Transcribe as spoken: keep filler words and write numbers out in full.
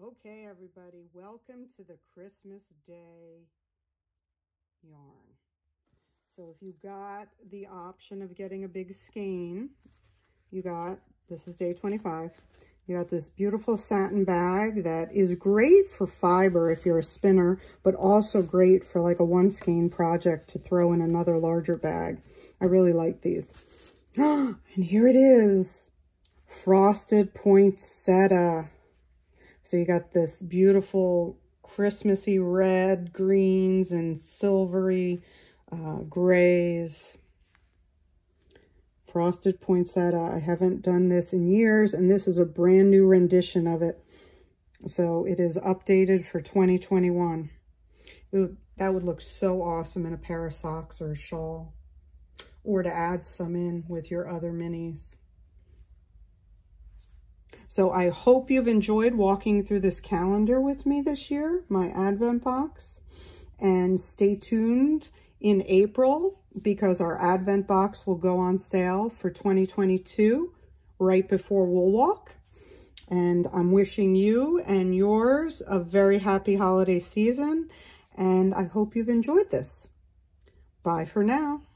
Okay, everybody, welcome to the Christmas Day yarn. So if you got the option of getting a big skein, you got, this is day twenty-five, you got this beautiful satin bag that is great for fiber if you're a spinner, but also great for like a one skein project to throw in another larger bag. I really like these. And here it is, frosted poinsettia. So you got this beautiful Christmassy red, greens, and silvery uh, grays. Frosted poinsettia. I haven't done this in years, and this is a brand new rendition of it. So it is updated for twenty twenty-one. Ooh, that would look so awesome in a pair of socks or a shawl, or to add some in with your other minis. So I hope you've enjoyed walking through this calendar with me this year, my Advent box. And stay tuned in April because our Advent box will go on sale for twenty twenty-two right before Wool Walk. And I'm wishing you and yours a very happy holiday season. And I hope you've enjoyed this. Bye for now.